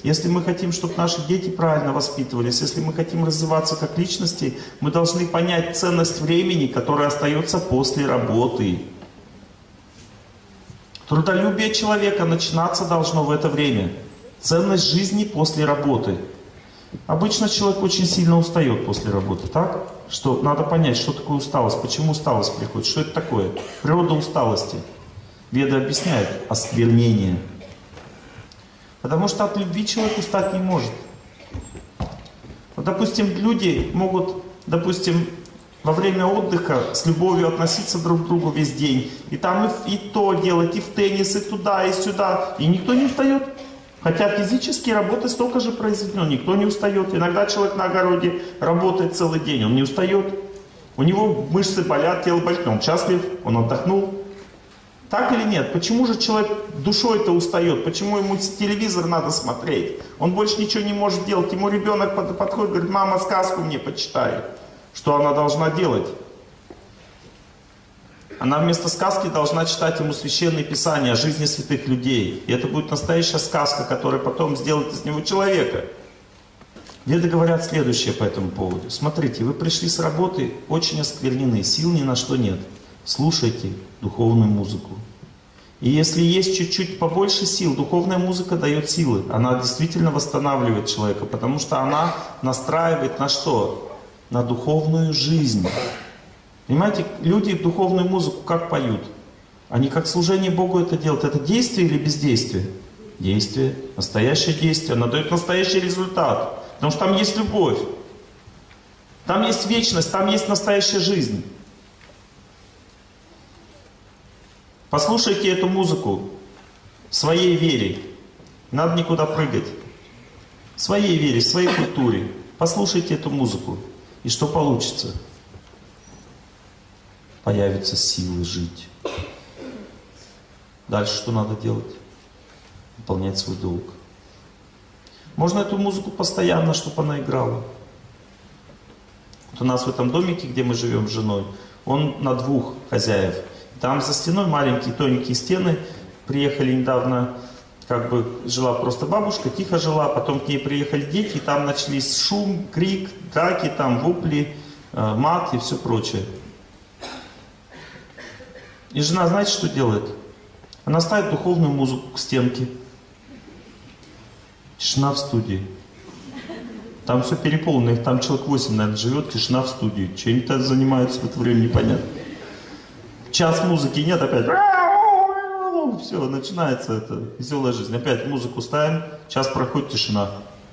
Если мы хотим, чтобы наши дети правильно воспитывались, если мы хотим развиваться как личности, мы должны понять ценность времени, которое остается после работы. Трудолюбие человека начинаться должно в это время. Ценность жизни после работы. Обычно человек очень сильно устает после работы, так? Что надо понять, что такое усталость, почему усталость приходит, что это такое. Природа усталости. Веды объясняют осквернение. Потому что от любви человек устать не может. Вот, допустим, люди могут, допустим, во время отдыха с любовью относиться друг к другу весь день. И там и то делать, и в теннис, и туда, и сюда. И никто не устает. Хотя физически работы столько же произведено, никто не устает. Иногда человек на огороде работает целый день, он не устает. У него мышцы болят, тело болит, он счастлив, он отдохнул. Так или нет? Почему же человек душой-то устает? Почему ему телевизор надо смотреть? Он больше ничего не может делать. Ему ребенок подходит и говорит: мама, сказку мне почитай. Что она должна делать? Она вместо сказки должна читать ему священные писания о жизни святых людей. И это будет настоящая сказка, которая потом сделает из него человека. Веды говорят следующее по этому поводу. Смотрите, вы пришли с работы очень осквернены, сил ни на что нет. Слушайте духовную музыку. И если есть чуть-чуть побольше сил, духовная музыка дает силы. Она действительно восстанавливает человека, потому что она настраивает на что? На духовную жизнь. Понимаете, люди духовную музыку как поют? Они как служение Богу это делают. Это действие или бездействие? Действие. Настоящее действие. Она дает настоящий результат. Потому что там есть любовь. Там есть вечность, там есть настоящая жизнь. Послушайте эту музыку в своей вере. Не надо никуда прыгать. В своей вере, в своей культуре. Послушайте эту музыку. И что получится? Появятся силы жить. Дальше что надо делать? Выполнять свой долг. Можно эту музыку постоянно, чтобы она играла. Вот у нас в этом домике, где мы живем с женой, он на 2 хозяев. Там за стеной маленькие тоненькие стены. Приехали недавно, как бы жила просто бабушка, тихо жила, потом к ней приехали дети, и там начались шум, крик, драки, там вопли, мат и все прочее. И жена, знаете, что делает? Она ставит духовную музыку к стенке. Тишина в студии. Там все переполнено, их там человек 8, наверное, живет, тишина в студии. Чем они там занимаются в это время, непонятно. Час музыки нет, опять. Все, начинается эта веселая жизнь. Опять музыку ставим, час проходит, тишина.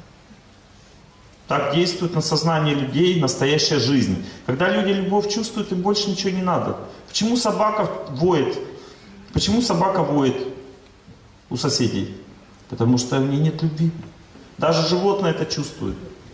Так действует на сознание людей настоящая жизнь. Когда люди любовь чувствуют, им больше ничего не надо. Почему собака воет? Почему собака воет у соседей? Потому что у нее нет любви. Даже животное это чувствует.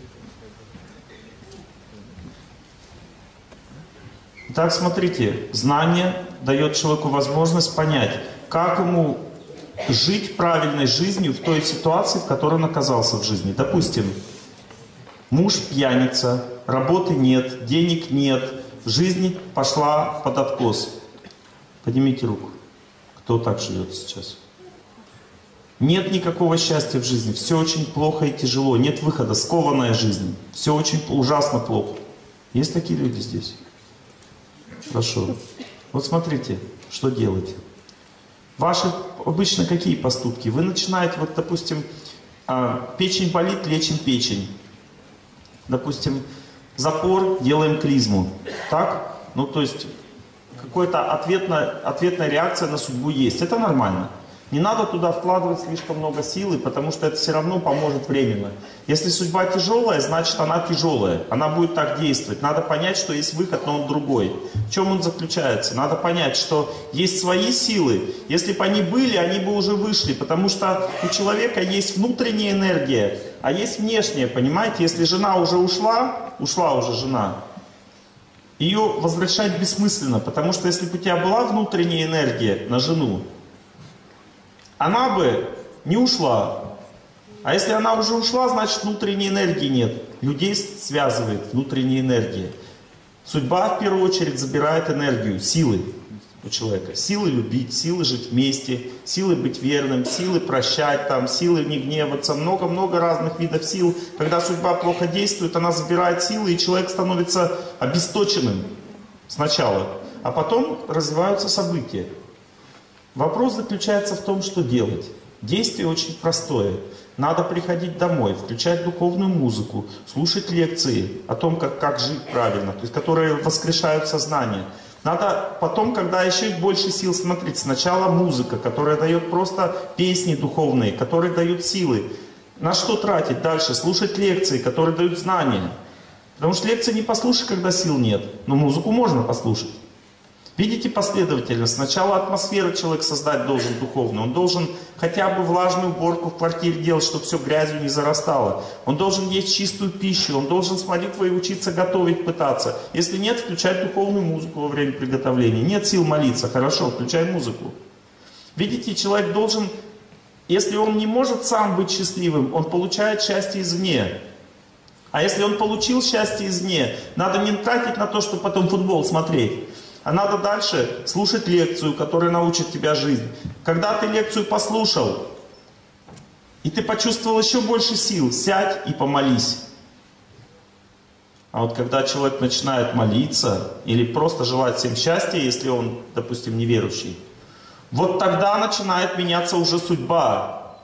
Итак, смотрите, знание дает человеку возможность понять, как ему жить правильной жизнью в той ситуации, в которой он оказался в жизни. Допустим, муж пьяница, работы нет, денег нет, жизнь пошла под откос. Поднимите руку, кто так живет сейчас. Нет никакого счастья в жизни, все очень плохо и тяжело, нет выхода, скованная жизнь, все очень ужасно плохо. Есть такие люди здесь? Хорошо. Вот смотрите, что делать. Ваши обычно какие поступки? Вы начинаете, вот допустим, печень болит, лечим печень. Допустим, запор, делаем клизму. Так? Ну, то есть, какая-то ответная реакция на судьбу есть. Это нормально. Не надо туда вкладывать слишком много силы, потому что это все равно поможет временно. Если судьба тяжелая, значит она тяжелая. Она будет так действовать. Надо понять, что есть выход, но он другой. В чем он заключается? Надо понять, что есть свои силы. Если бы они были, они бы уже вышли. Потому что у человека есть внутренняя энергия, а есть внешняя, понимаете? Если жена уже ушла уже жена, ее возвращать бессмысленно. Потому что если бы у тебя была внутренняя энергия на жену, она бы не ушла. А если она уже ушла, значит внутренней энергии нет. Людей связывает внутренняя энергия. Судьба в первую очередь забирает энергию, силы. у человека. Силы любить, силы жить вместе, силы быть верным, силы прощать, там, силы не гневаться. Много-много разных видов сил. Когда судьба плохо действует, она забирает силы, и человек становится обесточенным сначала. А потом развиваются события. Вопрос заключается в том, что делать. Действие очень простое. Надо приходить домой, включать духовную музыку, слушать лекции о том, как жить правильно, то есть, которые воскрешают сознание. Надо потом, когда еще больше сил, смотреть. Сначала музыка, которая дает просто песни духовные, которые дают силы. На что тратить дальше? Слушать лекции, которые дают знания. Потому что лекции не послушать, когда сил нет, но музыку можно послушать. Видите последовательно. Сначала атмосферу человек создать должен духовную. Он должен хотя бы влажную уборку в квартире делать, чтобы все грязью не зарастало. Он должен есть чистую пищу. Он должен с молитвой учиться готовить, пытаться. Если нет, включать духовную музыку во время приготовления. Нет сил молиться. Хорошо, включай музыку. Видите, человек должен, если он не может сам быть счастливым, он получает счастье извне. А если он получил счастье извне, надо не тратить на то, чтобы потом футбол смотреть. А надо дальше слушать лекцию, которая научит тебя жизнь. Когда ты лекцию послушал, и ты почувствовал еще больше сил, сядь и помолись. А вот когда человек начинает молиться, или просто желать всем счастья, если он, допустим, неверующий, вот тогда начинает меняться уже судьба.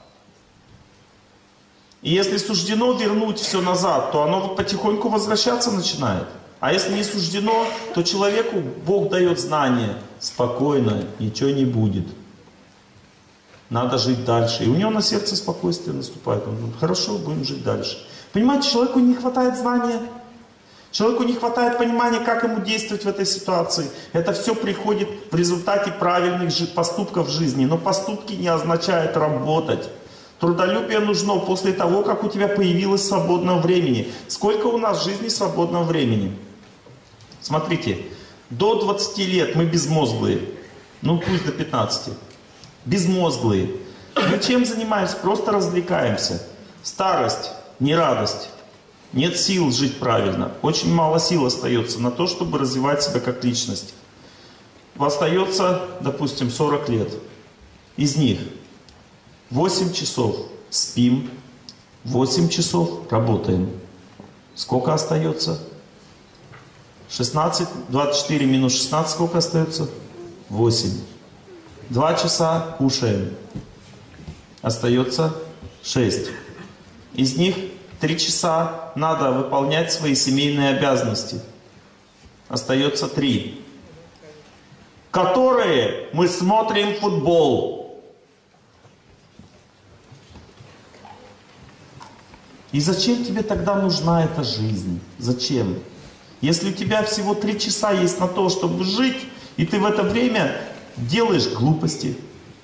И если суждено вернуть все назад, то оно вот потихоньку возвращаться начинает. А если не суждено, то человеку Бог дает знание. Спокойно, ничего не будет. Надо жить дальше. И у него на сердце спокойствие наступает. Он говорит, хорошо, будем жить дальше. Понимаете, человеку не хватает знания. Человеку не хватает понимания, как ему действовать в этой ситуации. Это все приходит в результате правильных поступков в жизни. Но поступки не означают работать. Трудолюбие нужно после того, как у тебя появилось свободного времени. Сколько у нас в жизни свободного времени? Смотрите, до 20 лет мы безмозглые. Ну пусть до 15. Безмозглые. Мы чем занимаемся? Просто развлекаемся. Старость, не радость. Нет сил жить правильно. Очень мало сил остается на то, чтобы развивать себя как личность. Остается, допустим, 40 лет. Из них 8 часов спим, 8 часов работаем. Сколько остается? 16, 24 минус 16, сколько остается? 8. 2 часа кушаем. Остается 6. Из них 3 часа надо выполнять свои семейные обязанности. Остается 3. Которые мы смотрим футбол. И зачем тебе тогда нужна эта жизнь? Зачем? Если у тебя всего 3 часа есть на то, чтобы жить, и ты в это время делаешь глупости.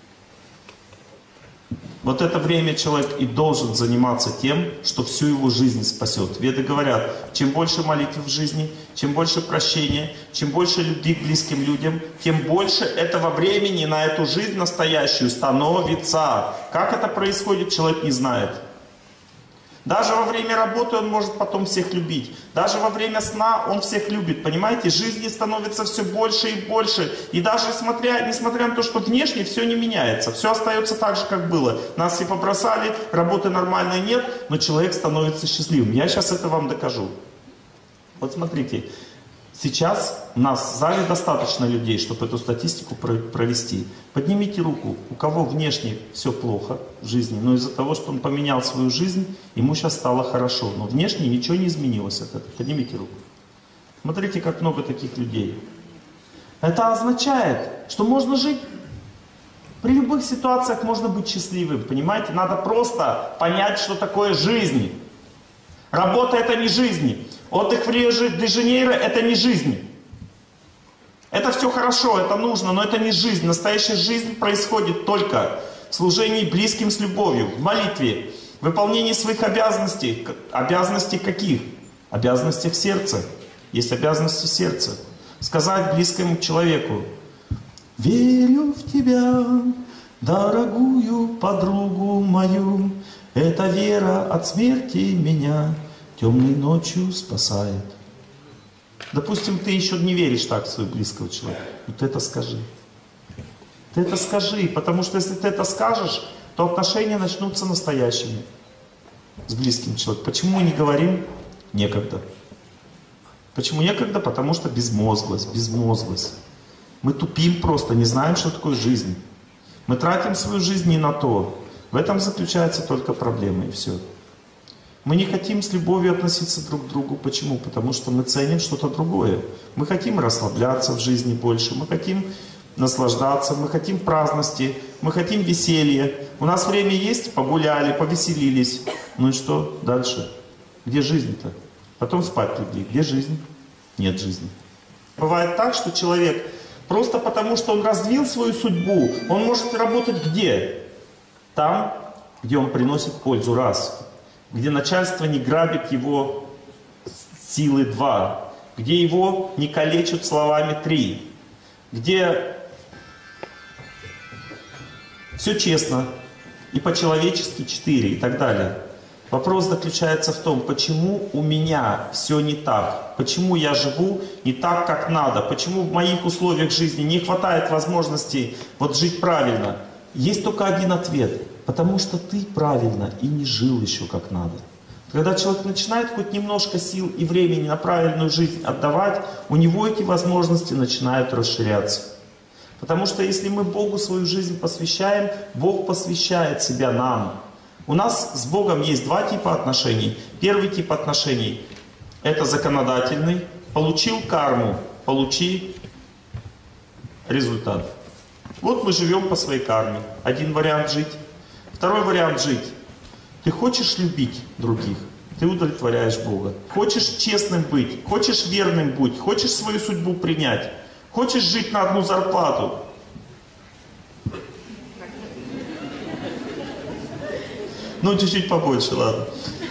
Вот это время человек и должен заниматься тем, что всю его жизнь спасет. Веды говорят, чем больше молитв в жизни, чем больше прощения, чем больше любви к близким людям, тем больше этого времени на эту жизнь настоящую становится. Как это происходит, человек не знает. Даже во время работы он может потом всех любить. Даже во время сна он всех любит. Понимаете, жизни становится все больше и больше. И даже несмотря на то, что внешне все не меняется. Все остается так же, как было. Нас все побросали, работы нормальной нет, но человек становится счастливым. Я сейчас это вам докажу. Вот смотрите. Сейчас у нас в зале достаточно людей, чтобы эту статистику провести. Поднимите руку, у кого внешне все плохо в жизни, но из-за того, что он поменял свою жизнь, ему сейчас стало хорошо. Но внешне ничего не изменилось от этого. Поднимите руку. Смотрите, как много таких людей. Это означает, что можно жить. При любых ситуациях можно быть счастливым. Понимаете? Надо просто понять, что такое жизнь. Работа — это не жизнь. Отдых в Рио-де-Жанейро — это не жизнь. Это все хорошо, это нужно, но это не жизнь. Настоящая жизнь происходит только в служении близким с любовью, в молитве, в выполнении своих обязанностей. Обязанностей каких? Обязанностей в сердце. Есть обязанности в сердце. Сказать близкому человеку: «Верю в тебя, дорогую подругу мою, эта вера от смерти меня темной ночью спасает». Допустим, ты еще не веришь так в своего близкого человека. Вот это скажи. Ты это скажи, потому что если ты это скажешь, то отношения начнутся настоящими с близким человеком. Почему мы не говорим? Некогда. Почему некогда? Потому что безмозглость, безмозглость. Мы тупим просто, не знаем, что такое жизнь. Мы тратим свою жизнь не на то. В этом заключается только проблема, и все. Мы не хотим с любовью относиться друг к другу. Почему? Потому что мы ценим что-то другое. Мы хотим расслабляться в жизни больше, мы хотим наслаждаться, мы хотим праздности, мы хотим веселья. У нас время есть, погуляли, повеселились. Ну и что дальше? Где жизнь-то? Потом спать легли. Где жизнь? Нет жизни. Бывает так, что человек просто потому, что он развил свою судьбу, он может работать где? Там, где он приносит пользу, раз. Где начальство не грабит его силы, два. Где его не калечат словами, три. Где все честно и по-человечески, четыре, и так далее. Вопрос заключается в том, почему у меня все не так, почему я живу не так, как надо, почему в моих условиях жизни не хватает возможности вот жить правильно. Есть только один ответ, потому что ты правильно и не жил еще как надо. Когда человек начинает хоть немножко сил и времени на правильную жизнь отдавать, у него эти возможности начинают расширяться. Потому что если мы Богу свою жизнь посвящаем, Бог посвящает себя нам. У нас с Богом есть два типа отношений. Первый тип отношений – это законодательный. Получил карму, получи результат. Вот мы живем по своей карме. Один вариант жить. Второй вариант жить. Ты хочешь любить других, ты удовлетворяешь Бога. Хочешь честным быть, хочешь верным быть, хочешь свою судьбу принять, хочешь жить на одну зарплату. Ну, чуть-чуть побольше, ладно.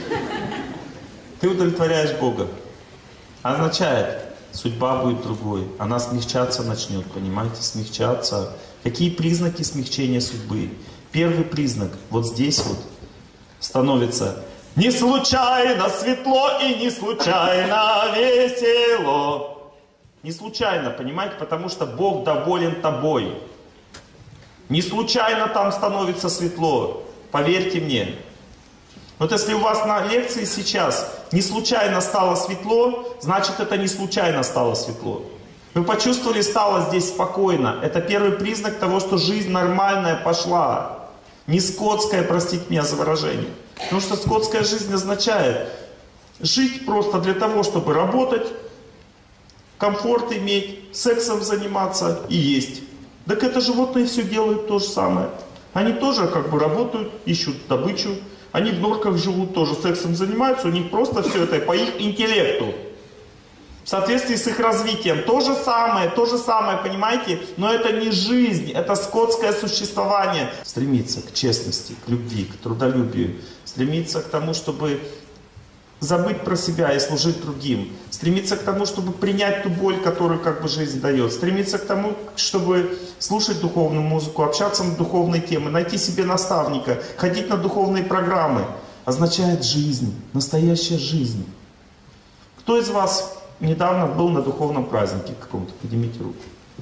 Ты удовлетворяешь Бога. Означает, судьба будет другой. Она смягчаться начнет, понимаете, смягчаться. Какие признаки смягчения судьбы? Первый признак, вот здесь вот, становится не случайно светло и не случайно весело. Не случайно, понимаете, потому что Бог доволен тобой. Не случайно там становится светло. Поверьте мне. Вот если у вас на лекции сейчас не случайно стало светло, значит это не случайно стало светло. Вы почувствовали, стало здесь спокойно. Это первый признак того, что жизнь нормальная пошла. Не скотская, простите меня за выражение. Потому что скотская жизнь означает жить просто для того, чтобы работать, комфорт иметь, сексом заниматься и есть. Так это животные все делают то же самое. Они тоже как бы работают, ищут добычу. Они в норках живут, тоже сексом занимаются. У них просто все это по их интеллекту. В соответствии с их развитием. То же самое, понимаете? Но это не жизнь, это скотское существование. Стремиться к честности, к любви, к трудолюбию. Стремиться к тому, чтобы забыть про себя и служить другим. Стремиться к тому, чтобы принять ту боль, которую как бы жизнь дает. Стремиться к тому, чтобы слушать духовную музыку, общаться на духовные темы, найти себе наставника, ходить на духовные программы. Означает жизнь, настоящая жизнь. Кто из вас недавно был на духовном празднике каком-то? Поднимите руку.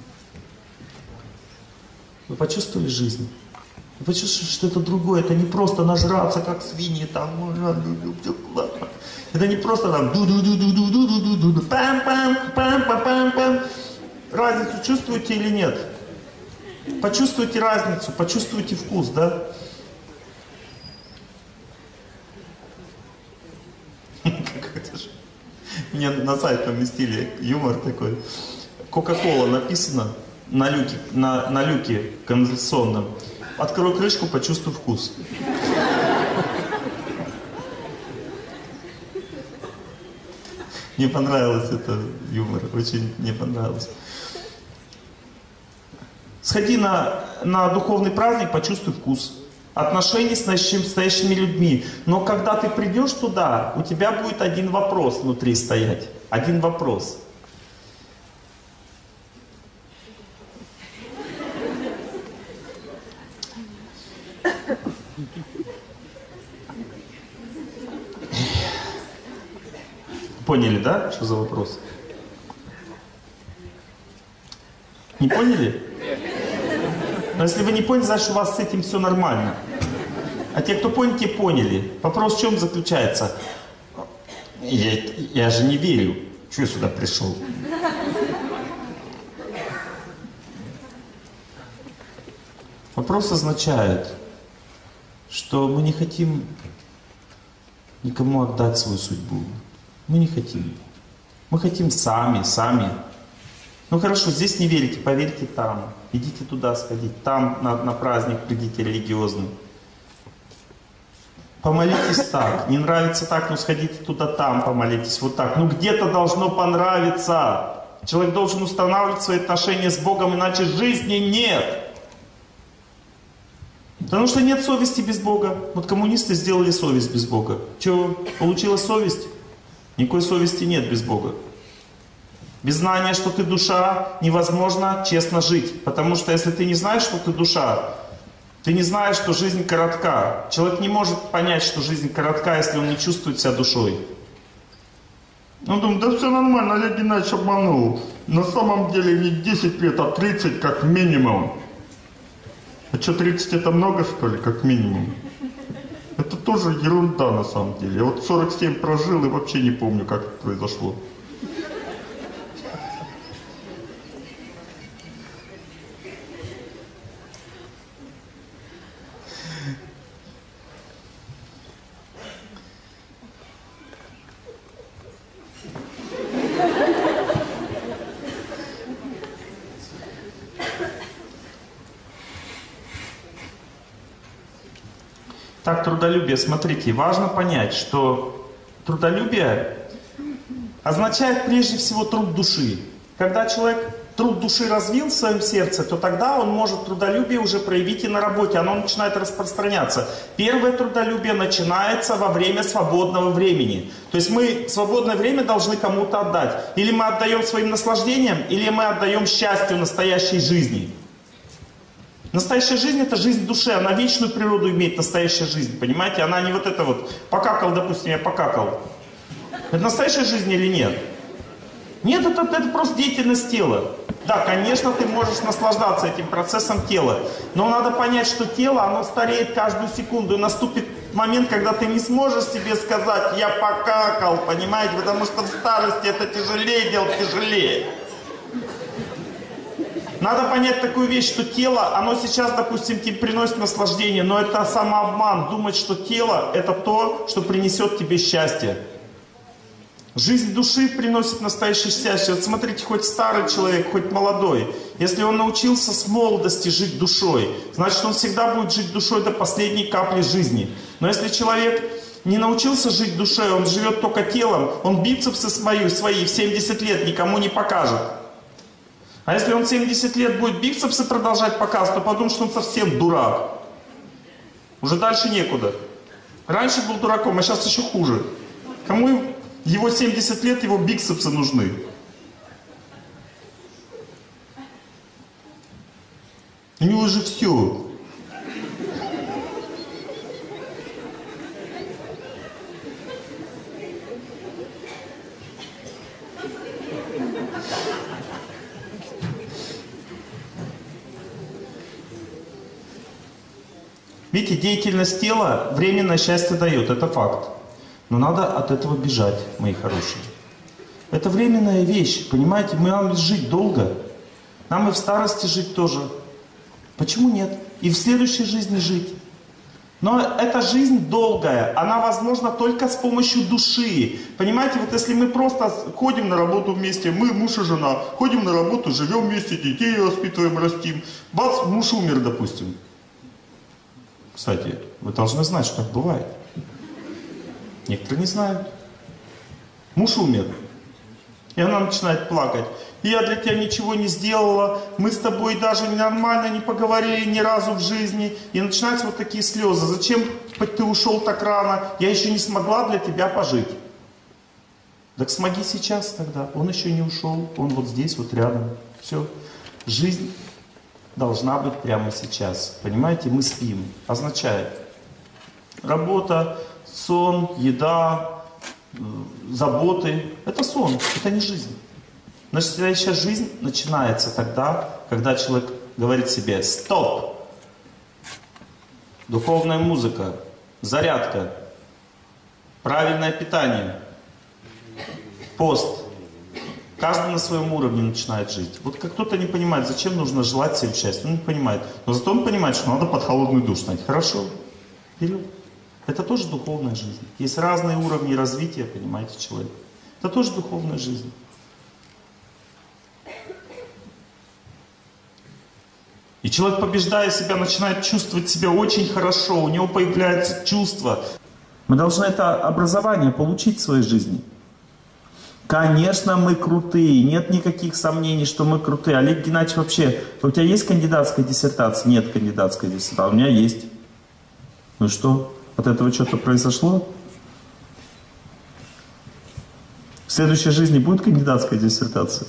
Вы почувствовали жизнь? Вы почувствовали, что это другое, это не просто нажраться, как свиньи, там, это не просто там, пам-пам-пам-пам-пам-пам. Разницу чувствуете или нет? Почувствуйте разницу, почувствуйте вкус, да? Мне на сайт поместили юмор такой. Кока-кола написано на люке канализационном. Открой крышку, почувствуй вкус. Мне понравилось это юмор, очень мне понравилось. Сходи на духовный праздник, почувствуй вкус. Отношения с настоящими людьми. Но когда ты придешь туда, у тебя будет один вопрос внутри стоять. Один вопрос. Поняли, да, что за вопрос? Не поняли? Но если вы не поняли, значит, у вас с этим все нормально. А те, кто понял, те поняли. Вопрос в чем заключается? Я же не верю. Чего я сюда пришел? Вопрос означает, что мы не хотим никому отдать свою судьбу. Мы не хотим. Мы хотим сами. Ну хорошо, здесь не верите, поверьте там. Идите туда сходить, там на праздник придите религиозный. Помолитесь так. Не нравится так, ну сходите туда, там помолитесь. Вот так. Ну где-то должно понравиться. Человек должен устанавливать свои отношения с Богом, иначе жизни нет. Потому что нет совести без Бога. Вот коммунисты сделали совесть без Бога. Что, получилась совесть? Никакой совести нет без Бога. Без знания, что ты душа, невозможно честно жить. Потому что если ты не знаешь, что ты душа, ты не знаешь, что жизнь коротка. Человек не может понять, что жизнь коротка, если он не чувствует себя душой. Он думает, да все нормально, Олег Геннадьевич обманул. На самом деле не 10 лет, а 30 как минимум. А что, 30 это много, что ли, как минимум? Это тоже ерунда на самом деле. Я вот 47 прожил и вообще не помню, как это произошло. Так, трудолюбие, смотрите, важно понять, что трудолюбие означает прежде всего труд души. Когда человек труд души развил в своем сердце, то тогда он может трудолюбие уже проявить и на работе, оно начинает распространяться. Первое трудолюбие начинается во время свободного времени. То есть мы свободное время должны кому-то отдать. Или мы отдаем своим наслаждениям, или мы отдаем счастью настоящей жизни. Настоящая жизнь — это жизнь души, она вечную природу имеет, настоящая жизнь, понимаете? Она не вот это вот, покакал, допустим, я покакал. Это настоящая жизнь или нет? Нет, это просто деятельность тела. Да, конечно, ты можешь наслаждаться этим процессом тела, но надо понять, что тело, оно стареет каждую секунду, и наступит момент, когда ты не сможешь себе сказать, я покакал, понимаете? Потому что в старости это тяжелее делать, тяжелее. Надо понять такую вещь, что тело, оно сейчас, допустим, тебе приносит наслаждение, но это самообман. Думать, что тело — это то, что принесет тебе счастье. Жизнь души приносит настоящее счастье. Вот смотрите, хоть старый человек, хоть молодой, если он научился с молодости жить душой, значит, он всегда будет жить душой до последней капли жизни. Но если человек не научился жить душой, он живет только телом, он бицепсы свои в 70 лет никому не покажет. А если он 70 лет будет бицепсы продолжать показывать, то подумает, что он совсем дурак. Уже дальше некуда. Раньше был дураком, а сейчас еще хуже. Кому его 70 лет, его бицепсы нужны? У него же все. Видите, деятельность тела временное счастье дает, это факт. Но надо от этого бежать, мои хорошие. Это временная вещь, понимаете, мы нам жить долго. Нам и в старости жить тоже. Почему нет? И в следующей жизни жить. Но эта жизнь долгая, она возможна только с помощью души. Понимаете, вот если мы просто ходим на работу вместе, мы муж и жена, ходим на работу, живем вместе, детей воспитываем, растим. Бац, муж умер, допустим. Кстати, вы должны знать, что так бывает. Некоторые не знают. Муж умер. И она начинает плакать. Я для тебя ничего не сделала, мы с тобой даже нормально не поговорили ни разу в жизни. И начинаются вот такие слезы. Зачем ты ушел так рано? Я еще не смогла для тебя пожить. Так смоги сейчас тогда. Он еще не ушел, он вот здесь, вот рядом. Все. Жизнь должна быть прямо сейчас. Понимаете, мы спим. Означает работа, сон, еда, заботы. Это сон, это не жизнь. Настоящая жизнь начинается тогда, когда человек говорит себе: стоп! Духовная музыка, зарядка, правильное питание, пост. Каждый на своем уровне начинает жить. Вот как кто-то не понимает, зачем нужно желать всем счастья, он не понимает. Но зато он понимает, что надо под холодный душ снять. Хорошо, вперед. Это тоже духовная жизнь. Есть разные уровни развития, понимаете, человека. Это тоже духовная жизнь. И человек, побеждая себя, начинает чувствовать себя очень хорошо, у него появляется чувство. Мы должны это образование получить в своей жизни. Конечно, мы крутые, нет никаких сомнений, что мы крутые. Олег Геннадьевич, вообще, у тебя есть кандидатская диссертация? Нет кандидатской диссертации, у меня есть. Ну что, от этого что-то произошло? В следующей жизни будет кандидатская диссертация?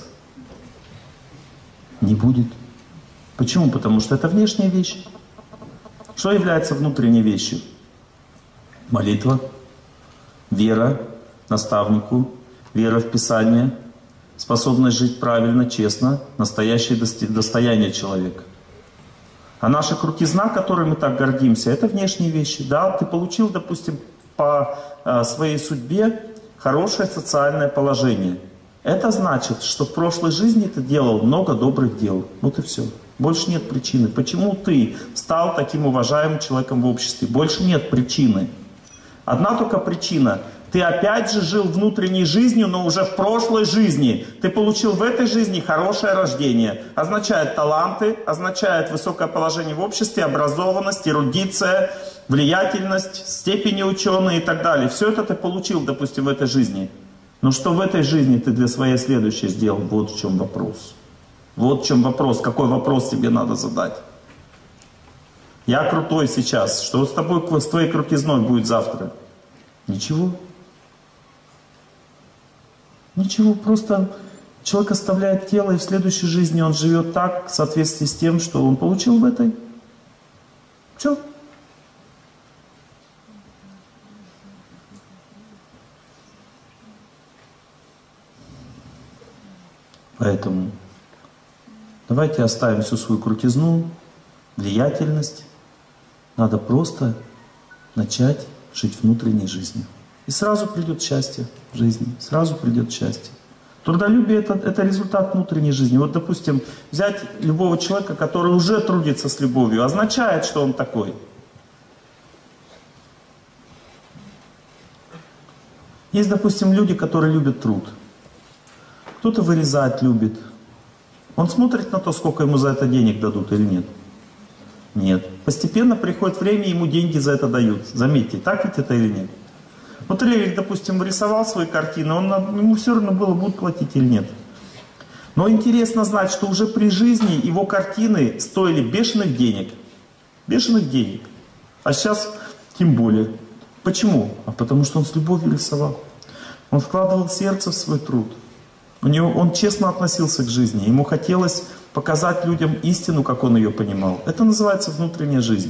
Не будет. Почему? Потому что это внешняя вещь. Что является внутренней вещью? Молитва, вера наставнику, вера в Писание, способность жить правильно, честно, настоящее достояние человека. А наша крутизна, которой мы так гордимся, это внешние вещи. Да, ты получил, допустим, по своей судьбе хорошее социальное положение. Это значит, что в прошлой жизни ты делал много добрых дел. Вот и все. Больше нет причины. Почему ты стал таким уважаемым человеком в обществе? Больше нет причины. Одна только причина. Ты опять же жил внутренней жизнью, но уже в прошлой жизни. Ты получил в этой жизни хорошее рождение. Означает таланты, означает высокое положение в обществе, образованность, эрудиция, влиятельность, степени ученые и так далее. Все это ты получил, допустим, в этой жизни. Но что в этой жизни ты для своей следующей сделал? Вот в чем вопрос. Вот в чем вопрос. Какой вопрос тебе надо задать? Я крутой сейчас. Что с тобой, с твоей крутизной будет завтра? Ничего. Ничего. Просто человек оставляет тело, и в следующей жизни он живет так, в соответствии с тем, что он получил в этой. Все. Поэтому давайте оставим всю свою крутизну, влиятельность. Надо просто начать жить внутренней жизнью. И сразу придет счастье в жизни. Сразу придет счастье. Трудолюбие это результат внутренней жизни. Вот, допустим, взять любого человека, который уже трудится с любовью, означает, что он такой. Есть, допустим, люди, которые любят труд. Кто-то вырезать любит. Он смотрит на то, сколько ему за это денег дадут или нет. Нет. Постепенно приходит время, ему деньги за это дают. Заметьте, так ведь это или нет? Вот Рерих, допустим, рисовал свои картины, ему все равно было, будут платить или нет. Но интересно знать, что уже при жизни его картины стоили бешеных денег. Бешеных денег. А сейчас тем более. Почему? А потому что он с любовью рисовал. Он вкладывал сердце в свой труд. Он честно относился к жизни. Ему хотелось показать людям истину, как он ее понимал. Это называется внутренняя жизнь.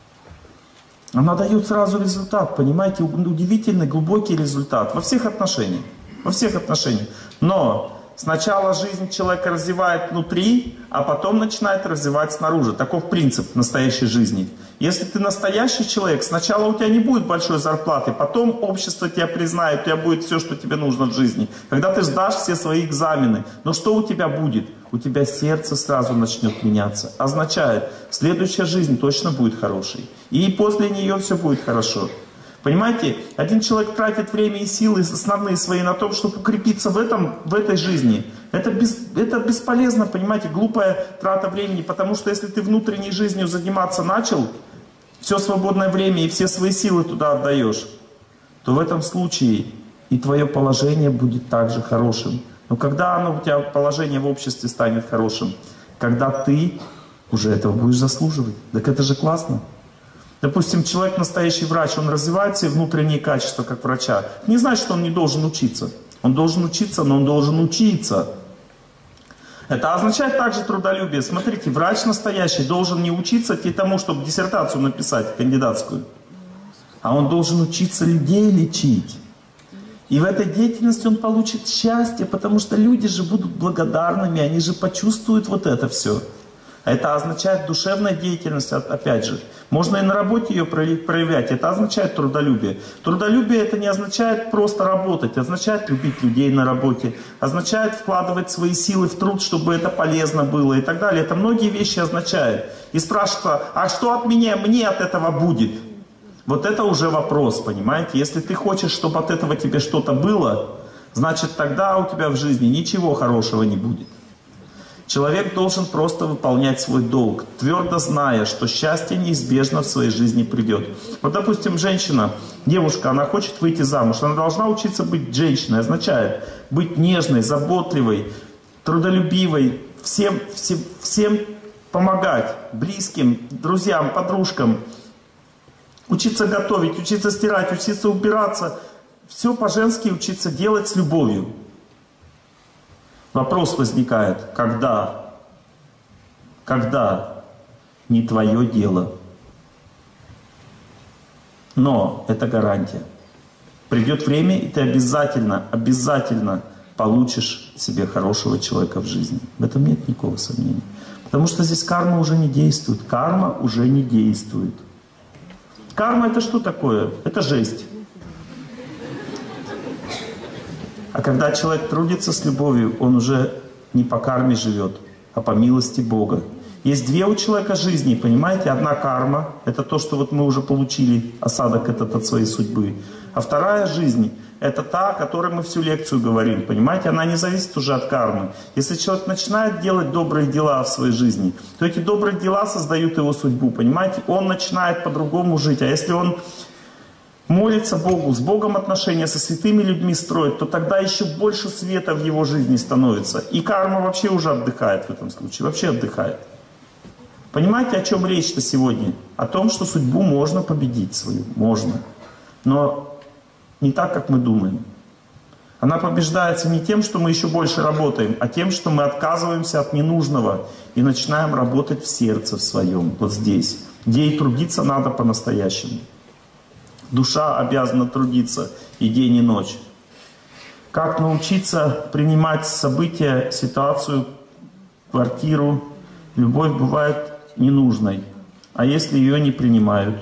Она дает сразу результат, понимаете, удивительный, глубокий результат во всех отношениях. Во всех отношениях. Но сначала жизнь человека развивает внутри, а потом начинает развивать снаружи. Таков принцип настоящей жизни. Если ты настоящий человек, сначала у тебя не будет большой зарплаты, потом общество тебя признает, у тебя будет все, что тебе нужно в жизни. Когда ты сдашь все свои экзамены, но что у тебя будет? У тебя сердце сразу начнет меняться. Означает, следующая жизнь точно будет хорошей. И после нее все будет хорошо. Понимаете, один человек тратит время и силы основные свои на то, чтобы укрепиться в этой жизни. Это бесполезно, понимаете, глупая трата времени, потому что если ты внутренней жизнью заниматься начал, все свободное время и все свои силы туда отдаешь, то в этом случае и твое положение будет также хорошим. Но когда у тебя положение в обществе станет хорошим? Когда ты уже этого будешь заслуживать. Так это же классно. Допустим, человек настоящий врач, он развивает все внутренние качества как врача. Не значит, что он не должен учиться. Он должен учиться, но он должен учиться. Это означает также трудолюбие. Смотрите, врач настоящий должен не учиться тому, чтобы диссертацию написать, кандидатскую. А он должен учиться людей лечить. И в этой деятельности он получит счастье, потому что люди же будут благодарными, они же почувствуют вот это все. Это означает душевная деятельность, опять же. Можно и на работе ее проявлять. Это означает трудолюбие. Трудолюбие это не означает просто работать. Означает любить людей на работе. Означает вкладывать свои силы в труд, чтобы это полезно было и так далее. Это многие вещи означает. И спрашивается, а что от меня, мне от этого будет? Вот это уже вопрос, понимаете? Если ты хочешь, чтобы от этого тебе что-то было, значит тогда у тебя в жизни ничего хорошего не будет. Человек должен просто выполнять свой долг, твердо зная, что счастье неизбежно в своей жизни придет. Вот, допустим, женщина, девушка, она хочет выйти замуж, она должна учиться быть женщиной, означает быть нежной, заботливой, трудолюбивой, всем помогать, близким, друзьям, подружкам, учиться готовить, учиться стирать, учиться убираться, все по-женски учиться делать с любовью. Вопрос возникает, когда не твое дело. Но это гарантия. Придет время, и ты обязательно получишь себе хорошего человека в жизни. В этом нет никакого сомнения. Потому что здесь карма уже не действует. Карма уже не действует. Карма это что такое? Это жесть. А когда человек трудится с любовью, он уже не по карме живет, а по милости Бога. Есть две у человека жизни, понимаете? Одна карма, это то, что вот мы уже получили, осадок этот от своей судьбы. А вторая жизнь, это та, о которой мы всю лекцию говорим, понимаете? Она не зависит уже от кармы. Если человек начинает делать добрые дела в своей жизни, то эти добрые дела создают его судьбу, понимаете? Он начинает по-другому жить. А если он молится Богу, с Богом отношения со святыми людьми строит, то тогда еще больше света в его жизни становится. И карма вообще уже отдыхает в этом случае, вообще отдыхает. Понимаете, о чем речь-то сегодня? О том, что судьбу можно победить свою, можно. Но не так, как мы думаем. Она побеждается не тем, что мы еще больше работаем, а тем, что мы отказываемся от ненужного и начинаем работать в сердце в своем, вот здесь, где и трудиться надо по-настоящему. Душа обязана трудиться и день, и ночь. Как научиться принимать события, ситуацию, квартиру? Любовь бывает ненужной. А если ее не принимают?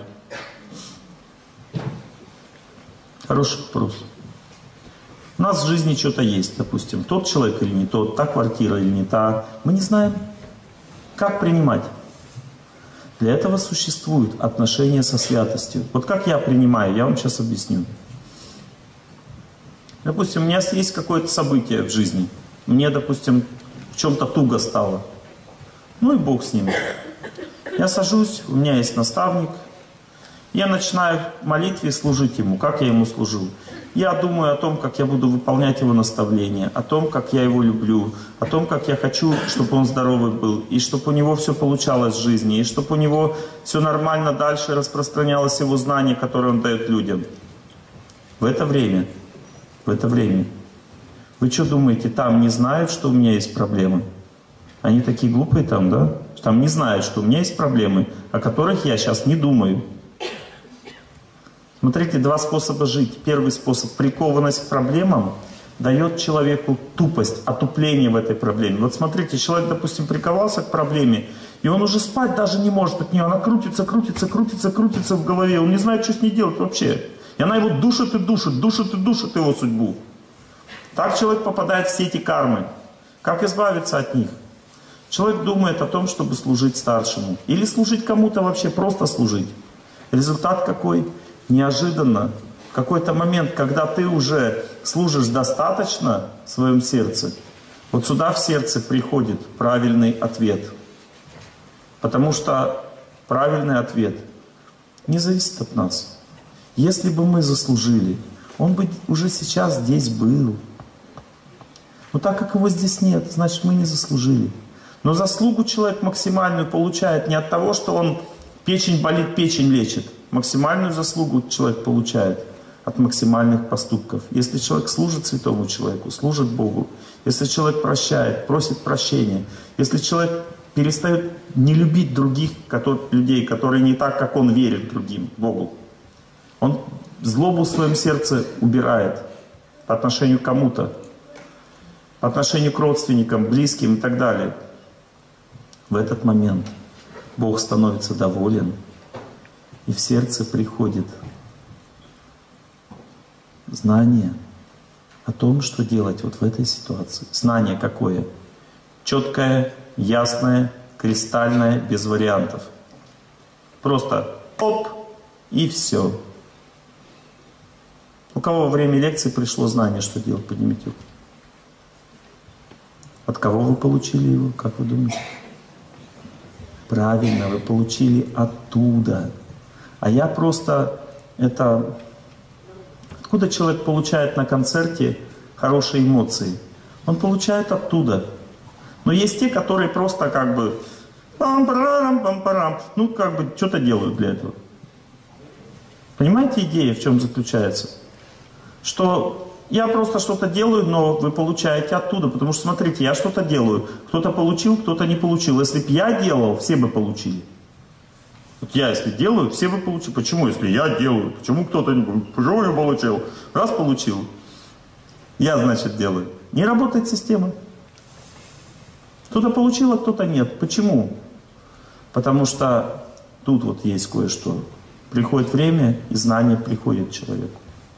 Хороший вопрос. У нас в жизни что-то есть, допустим. Тот человек или не тот, та квартира или не та. Мы не знаем, как принимать. Для этого существуют отношения со святостью. Вот как я принимаю, я вам сейчас объясню. Допустим, у меня есть какое-то событие в жизни. Мне, допустим, в чем-то туго стало. Ну и Бог с ним. Я сажусь, у меня есть наставник. Я начинаю в молитве служить ему. Как я ему служу? Я думаю о том, как я буду выполнять его наставления, о том, как я его люблю, о том, как я хочу, чтобы он здоровый был, и чтобы у него все получалось в жизни, и чтобы у него все нормально дальше распространялось его знание, которое он дает людям. В это время, вы что думаете, там не знают, что у меня есть проблемы? Они такие глупые там, да? Там не знают, что у меня есть проблемы, о которых я сейчас не думаю. Смотрите, два способа жить. Первый способ — прикованность к проблемам дает человеку тупость, отупление в этой проблеме. Вот смотрите, человек, допустим, приковался к проблеме, и он уже спать даже не может от нее. Она крутится в голове. Он не знает, что с ней делать вообще. И она его душит его судьбу. Так человек попадает в сети кармы. Как избавиться от них? Человек думает о том, чтобы служить старшему. Или служить кому-то вообще, просто служить. Результат какой? Неожиданно, в какой-то момент, когда ты уже служишь достаточно в своем сердце, вот сюда в сердце приходит правильный ответ. Потому что правильный ответ не зависит от нас. Если бы мы заслужили, он бы уже сейчас здесь был. Но так как его здесь нет, значит, мы не заслужили. Но заслугу человек максимальную получает не от того, что он печень болит, печень лечит. Максимальную заслугу человек получает от максимальных поступков. Если человек служит святому человеку, служит Богу, если человек прощает, просит прощения, если человек перестает не любить других людей, которые не так, как он верит другим, Богу, он злобу в своем сердце убирает по отношению к кому-то, по отношению к родственникам, близким и так далее. в этот момент Бог становится доволен, и в сердце приходит знание о том, что делать вот в этой ситуации. Знание какое? Четкое, ясное, кристальное, без вариантов. Просто оп, и все. У кого во время лекции пришло знание, что делать? Поднимите руку. От кого вы получили его, как вы думаете? Правильно, вы получили оттуда. А я просто это... Откуда человек получает на концерте хорошие эмоции? Он получает оттуда. Но есть те, которые просто как бы... Ну, как бы что-то делают для этого. Понимаете, идея в чем заключается? Что я просто что-то делаю, но вы получаете оттуда. Потому что, смотрите, я что-то делаю. Кто-то получил, кто-то не получил. Если бы я делал, все бы получили. Вот я, если делаю, все бы получили. Почему, если я делаю? Почему кто-то не получил? Почему я получил? Раз получил. Я, значит, делаю. Не работает система. Кто-то получил, а кто-то нет. Почему? Потому что тут вот есть кое-что. Приходит время, и знание приходит человеку.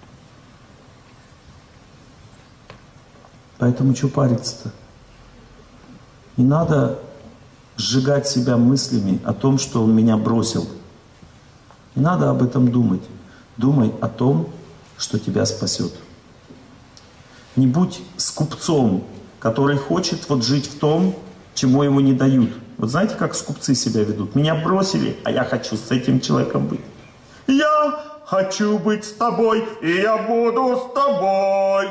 Поэтому что париться-то? Не надо сжигать себя мыслями о том, что он меня бросил. Не надо об этом думать. Думай о том, что тебя спасет. Не будь скупцом, который хочет вот жить в том, чему ему не дают. Вот знаете, как скупцы себя ведут? Меня бросили, а я хочу с этим человеком быть. Я хочу быть с тобой, и я буду с тобой.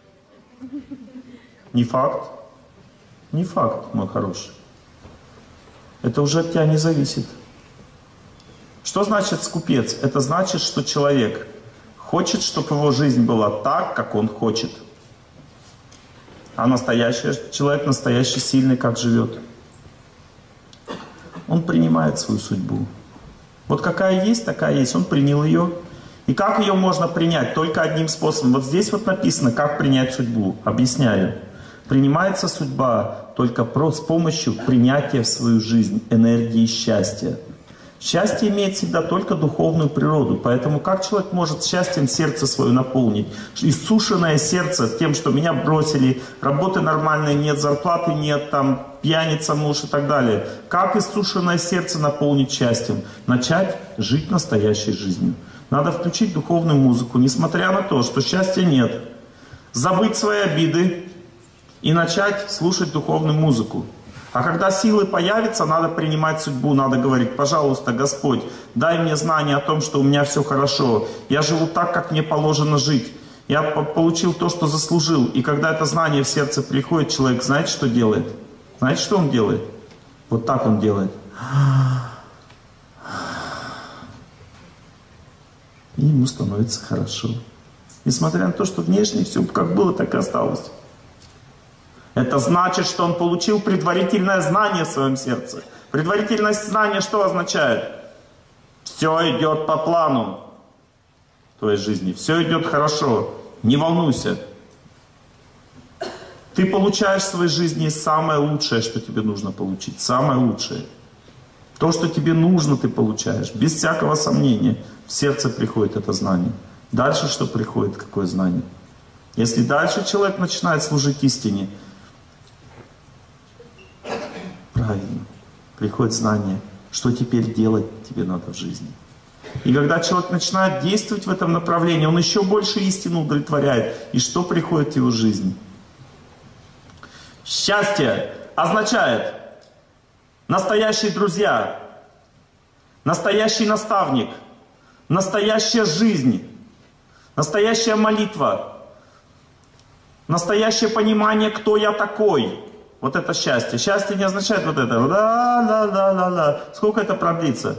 Не факт. Не факт, мой хороший. Это уже от тебя не зависит. Что значит скупец? Это значит, что человек хочет, чтобы его жизнь была так, как он хочет. А настоящий человек, настоящий сильный, как живет? Он принимает свою судьбу. Вот какая есть, такая есть. Он принял ее. И как ее можно принять? Только одним способом. Вот здесь вот написано, как принять судьбу. Объясняю. Принимается судьба только с помощью принятия в свою жизнь энергии счастья. Счастье имеет всегда только духовную природу. Поэтому как человек может счастьем сердце свое наполнить? Иссушенное сердце тем, что меня бросили, работы нормальной нет, зарплаты нет, там, пьяница муж и так далее. Как иссушенное сердце наполнить счастьем? Начать жить настоящей жизнью. Надо включить духовную музыку, несмотря на то, что счастья нет. Забыть свои обиды и начать слушать духовную музыку. А когда силы появятся, надо принимать судьбу, надо говорить: пожалуйста, Господь, дай мне знание о том, что у меня все хорошо. Я живу так, как мне положено жить. Я получил то, что заслужил. И когда это знание в сердце приходит, человек, знаете, что делает? Знаете, что он делает? Вот так он делает. И ему становится хорошо. Несмотря на то, что внешне все как было, так и осталось. Это значит, что он получил предварительное знание в своем сердце. Предварительное знание что означает? Все идет по плану в твоей жизни. Все идет хорошо. Не волнуйся. Ты получаешь в своей жизни самое лучшее, что тебе нужно получить. Самое лучшее. То, что тебе нужно, ты получаешь. Без всякого сомнения. В сердце приходит это знание. Дальше что приходит? Какое знание? Если дальше человек начинает служить истине, правильно, приходит знание, что теперь делать тебе надо в жизни. И когда человек начинает действовать в этом направлении, он еще больше истину удовлетворяет. И что приходит в его жизнь? Счастье означает настоящие друзья, настоящий наставник, настоящая жизнь, настоящая молитва, настоящее понимание, кто я такой. Вот это счастье. Счастье не означает вот это. Ла-ла-ла-ла-ла. Сколько это продлится?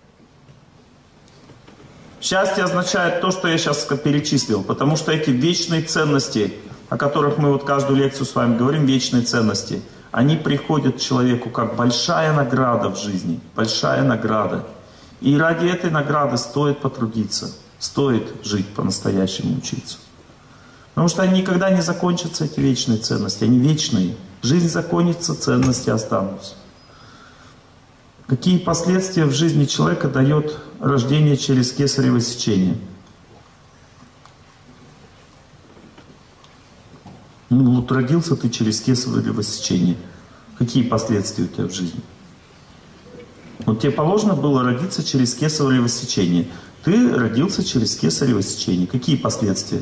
Счастье означает то, что я сейчас перечислил. Потому что эти вечные ценности, о которых мы вот каждую лекцию с вами говорим, вечные ценности, они приходят человеку как большая награда в жизни. Большая награда. И ради этой награды стоит потрудиться. Стоит жить по-настоящему, учиться. Потому что они никогда не закончатся, эти вечные ценности. Они вечные. Жизнь закончится, ценности останутся. Какие последствия в жизни человека дает рождение через кесарево сечение? Ну вот родился ты через кесарево сечение. Какие последствия у тебя в жизни? Вот тебе положено было родиться через кесарево сечение. Ты родился через кесарево сечение. Какие последствия?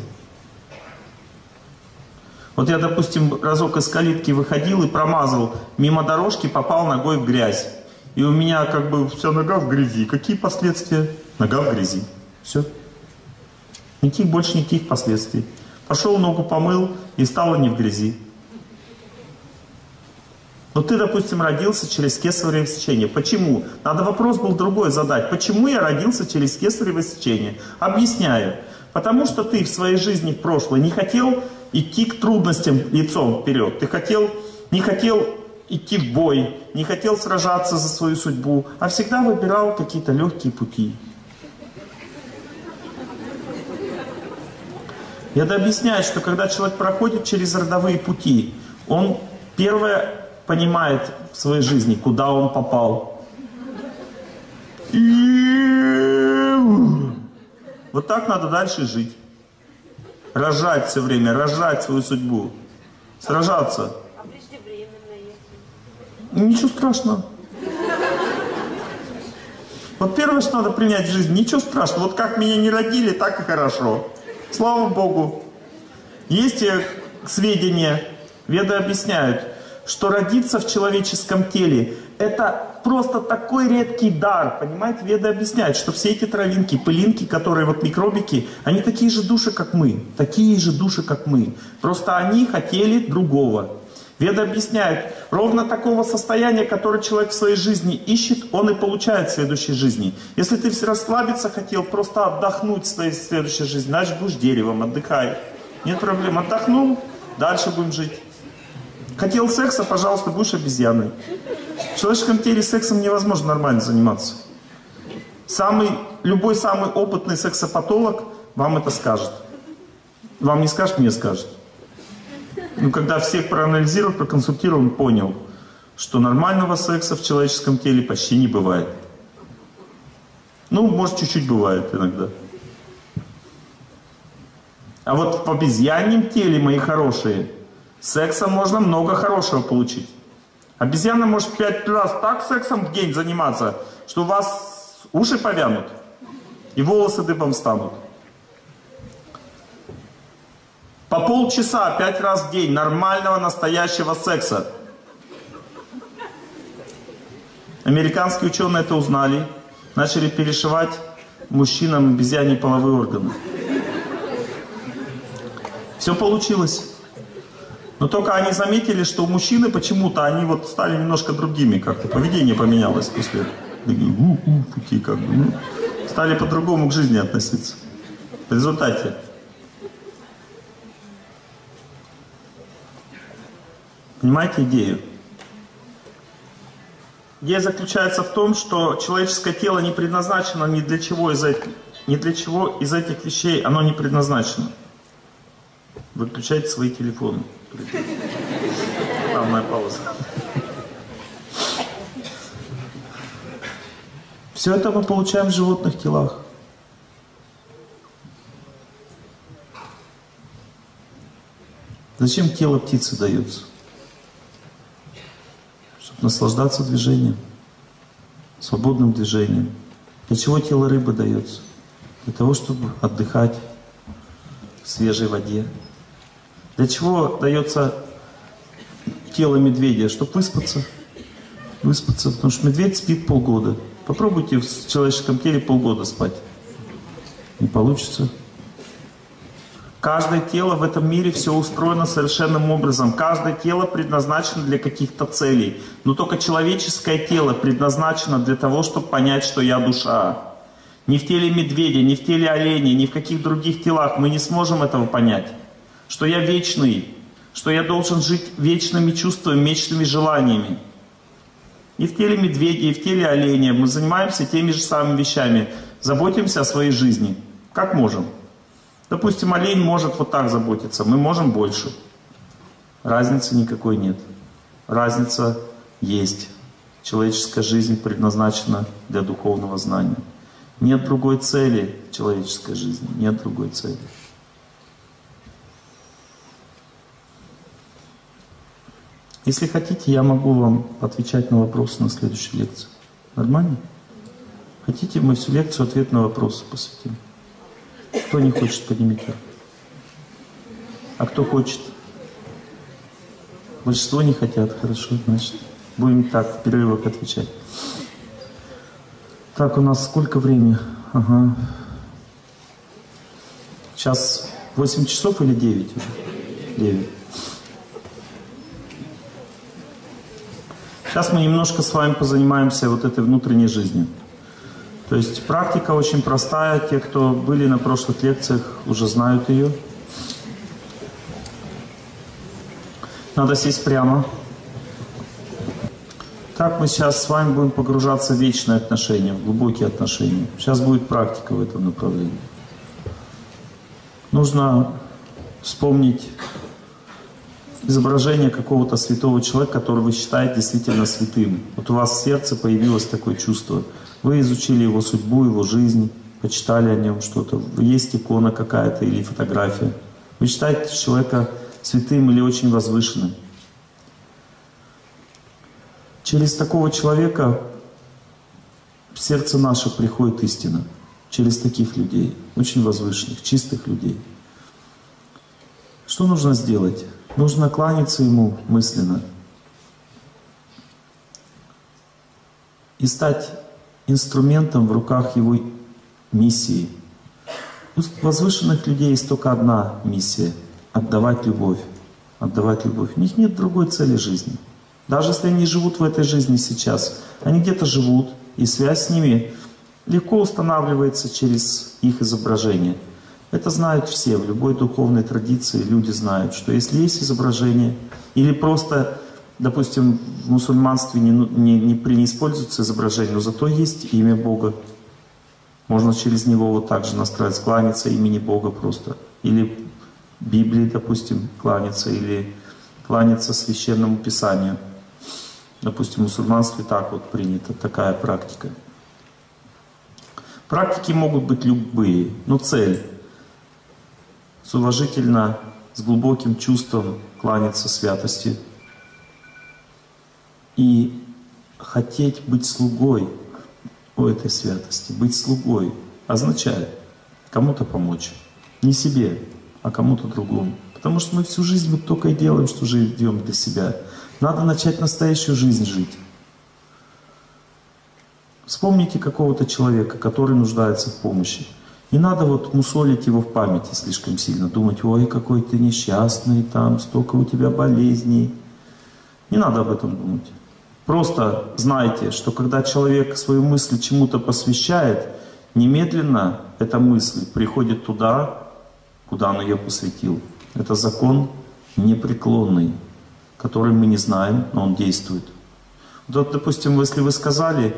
Вот я, допустим, разок из калитки выходил и промазал мимо дорожки, попал ногой в грязь. И у меня как бы вся нога в грязи. Какие последствия? Нога в грязи. Все. Никаких последствий. Пошел, ногу помыл, и стало не в грязи. Но ты, допустим, родился через кесарево сечение. Почему? Надо вопрос был другой задать. Почему я родился через кесарево сечение? Объясняю. Потому что ты в своей жизни в прошлой не хотел идти к трудностям лицом вперед. Ты не хотел идти в бой, не хотел сражаться за свою судьбу, а всегда выбирал какие-то легкие пути. Я объясняю, что когда человек проходит через родовые пути, он первое понимает в своей жизни, куда он попал. И вот так надо дальше жить. Рожать все время, рожать свою судьбу. Сражаться. А преждевременно, если... Ничего страшного. Вот первое, что надо принять в жизни, ничего страшного. Вот как меня не родили, так и хорошо. Слава Богу. Есть сведения, веды объясняют, что родиться в человеческом теле — это просто такой редкий дар. Понимаете, веды объясняют, что все эти травинки, пылинки, которые вот микробики, они такие же души, как мы. Такие же души, как мы. Просто они хотели другого. Веды объясняют, ровно такого состояния, которое человек в своей жизни ищет, он и получает в следующей жизни. Если ты расслабиться хотел, просто отдохнуть в своей следующей жизни, значит будешь деревом, отдыхай. Нет проблем, отдохнул, дальше будем жить. Хотел секса, пожалуйста, будешь обезьяной. В человеческом теле сексом невозможно нормально заниматься. Любой самый опытный сексопатолог вам это скажет. Вам не скажет, мне скажет. Но когда всех проанализировал, проконсультировал, он понял, что нормального секса в человеческом теле почти не бывает. Ну, может, чуть-чуть бывает иногда. А вот в обезьяньем теле, мои хорошие, секса можно много хорошего получить. Обезьяна может 5 раз так сексом в день заниматься, что у вас уши повянут и волосы дыбом станут. По полчаса 5 раз в день нормального настоящего секса. Американские ученые это узнали, начали перешивать мужчинам обезьяньи половые органы. Все получилось. Но только они заметили, что у мужчины почему-то они вот стали немножко другими, как-то поведение поменялось после такие как бы, стали по-другому к жизни относиться. В результате. Понимаете идею? Идея заключается в том, что человеческое тело не предназначено ни для чего из этих вещей, оно не предназначено. Выключайте свои телефоны. Главная пауза. Все это мы получаем в животных телах. Зачем тело птицы дается? Чтобы наслаждаться движением, свободным движением. Для чего тело рыбы дается? Для того, чтобы отдыхать в свежей воде. Для чего дается тело медведя? Чтобы выспаться. Выспаться, потому что медведь спит полгода. Попробуйте в человеческом теле полгода спать. Не получится. Каждое тело в этом мире все устроено совершенным образом. Каждое тело предназначено для каких-то целей. Но только человеческое тело предназначено для того, чтобы понять, что я душа. Ни в теле медведя, ни в теле оленя, ни в каких других телах мы не сможем этого понять. Что я вечный, что я должен жить вечными чувствами, вечными желаниями. И в теле медведя, и в теле оленя мы занимаемся теми же самыми вещами. Заботимся о своей жизни. Как можем. Допустим, олень может вот так заботиться, мы можем больше. Разницы никакой нет. Разница есть. Человеческая жизнь предназначена для духовного знания. Нет другой цели в человеческой жизни, нет другой цели. Если хотите, я могу вам отвечать на вопросы на следующей лекции. Нормально? Хотите, мы всю лекцию ответ на вопросы посвятим? Кто не хочет, поднимите руку. А кто хочет? Большинство не хотят, хорошо, значит. Будем так, в перерывах отвечать. Так, у нас сколько времени? Ага. Сейчас 8 часов или 9 уже? 9. Сейчас мы немножко с вами позанимаемся вот этой внутренней жизнью. То есть практика очень простая. Те, кто были на прошлых лекциях, уже знают ее. Надо сесть прямо. Так мы сейчас с вами будем погружаться в вечные отношения, в глубокие отношения. Сейчас будет практика в этом направлении. Нужно вспомнить изображение какого-то святого человека, который вы считаете действительно святым. Вот у вас в сердце появилось такое чувство. Вы изучили его судьбу, его жизнь, почитали о нем что-то. Есть икона какая-то или фотография. Вы считаете человека святым или очень возвышенным. Через такого человека в сердце наше приходит истина. Через таких людей, очень возвышенных, чистых людей. Что нужно сделать? Нужно кланяться ему мысленно и стать инструментом в руках его миссии. У возвышенных людей есть только одна миссия — отдавать любовь. Отдавать любовь. У них нет другой цели жизни. Даже если они живут в этой жизни сейчас, они где-то живут, и связь с ними легко устанавливается через их изображение. Это знают все, в любой духовной традиции люди знают, что если есть изображение, или просто, допустим, в мусульманстве не используется изображение, но зато есть имя Бога. Можно через него вот так же настроить, кланяться имени Бога просто. Или Библии, допустим, кланяться, или кланяться священному писанию. Допустим, в мусульманстве так вот принято, такая практика. Практики могут быть любые, но цель с уважительно, с глубоким чувством кланяться святости и хотеть быть слугой у этой святости. Быть слугой означает кому-то помочь. Не себе, а кому-то другому. Потому что мы всю жизнь вот только и делаем, что живем для себя. Надо начать настоящую жизнь жить. Вспомните какого-то человека, который нуждается в помощи. Не надо вот мусолить его в памяти слишком сильно, думать: ой, какой ты несчастный, там столько у тебя болезней. Не надо об этом думать. Просто знайте, что когда человек свою мысль чему-то посвящает, немедленно эта мысль приходит туда, куда он ее посвятил. Это закон непреклонный, который мы не знаем, но он действует. Вот, допустим, если вы сказали: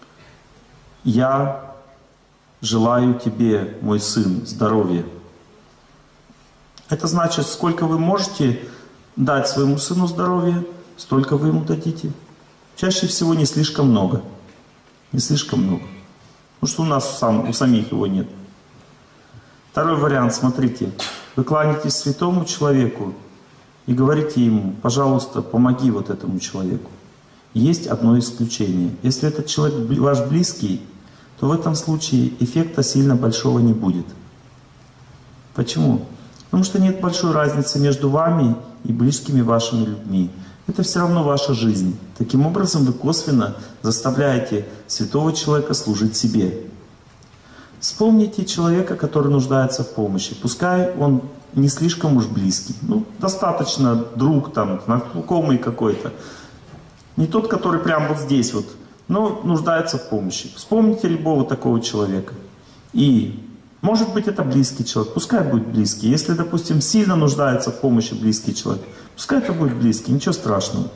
я желаю тебе, мой сын, здоровья. Это значит, сколько вы можете дать своему сыну здоровья, столько вы ему дадите. Чаще всего не слишком много. Не слишком много. Потому что у нас у самих его нет. Второй вариант, смотрите. Вы кланяетесь святому человеку и говорите ему: пожалуйста, помоги вот этому человеку. Есть одно исключение. Если этот человек ваш близкий, то в этом случае эффекта сильно большого не будет. Почему? Потому что нет большой разницы между вами и близкими вашими людьми. Это все равно ваша жизнь. Таким образом, вы косвенно заставляете святого человека служить себе. Вспомните человека, который нуждается в помощи. Пускай он не слишком уж близкий. Ну, достаточно друг, там, знакомый какой-то. Не тот, который прямо вот здесь вот, но нуждается в помощи. Вспомните любого такого человека. И, может быть, это близкий человек. Пускай будет близкий. Если, допустим, сильно нуждается в помощи близкий человек, пускай это будет близкий, ничего страшного.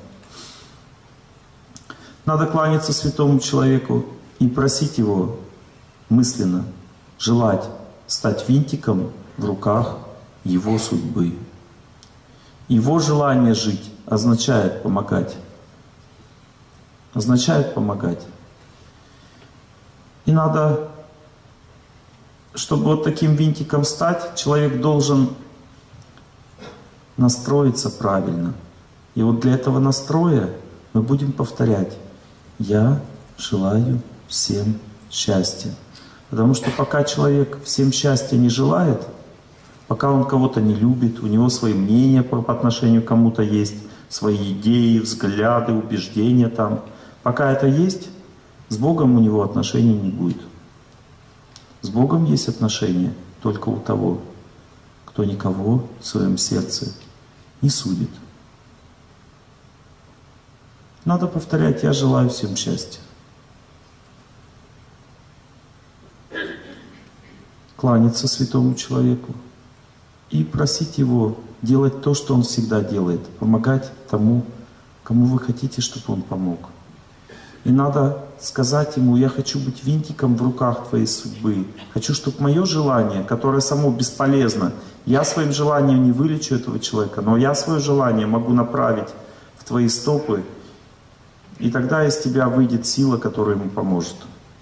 Надо кланяться святому человеку и просить его мысленно, желать стать винтиком в руках его судьбы. Его желание жить означает помогать. означает помогать. И надо, чтобы вот таким винтиком стать, человек должен настроиться правильно. И вот для этого настроя мы будем повторять: «Я желаю всем счастья». Потому что пока человек всем счастья не желает, пока он кого-то не любит, у него свои мнения по отношению к кому-то есть, свои идеи, взгляды, убеждения там, пока это есть, с Богом у него отношений не будет. С Богом есть отношения только у того, кто никого в своем сердце не судит. Надо повторять: «Я желаю всем счастья». Кланяться святому человеку и просить его делать то, что он всегда делает, помогать тому, кому вы хотите, чтобы он помог. И надо сказать ему: «Я хочу быть винтиком в руках твоей судьбы. Хочу, чтобы мое желание, которое само бесполезно, я своим желанием не вылечу этого человека, но я свое желание могу направить в твои стопы, и тогда из тебя выйдет сила, которая ему поможет».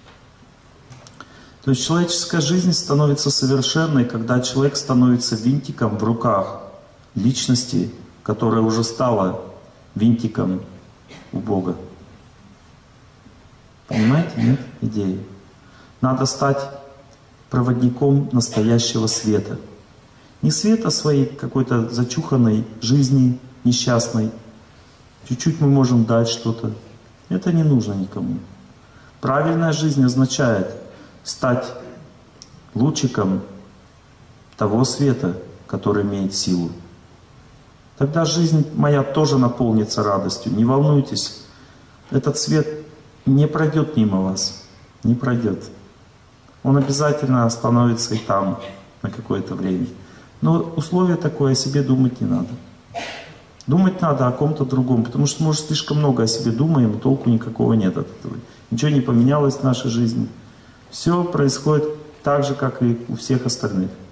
То есть человеческая жизнь становится совершенной, когда человек становится винтиком в руках личности, которая уже стала винтиком у Бога. Понимаете, нет? Идея. Надо стать проводником настоящего света. Не света своей какой-то зачуханной жизни, несчастной. Чуть-чуть мы можем дать что-то. Это не нужно никому. Правильная жизнь означает стать лучиком того света, который имеет силу. Тогда жизнь моя тоже наполнится радостью. Не волнуйтесь, этот свет не пройдет мимо вас, не пройдет. Он обязательно остановится и там на какое-то время. Но условие такое: о себе думать не надо. Думать надо о ком-то другом, потому что мы уже слишком много о себе думаем, толку никакого нет от этого. Ничего не поменялось в нашей жизни. Все происходит так же, как и у всех остальных.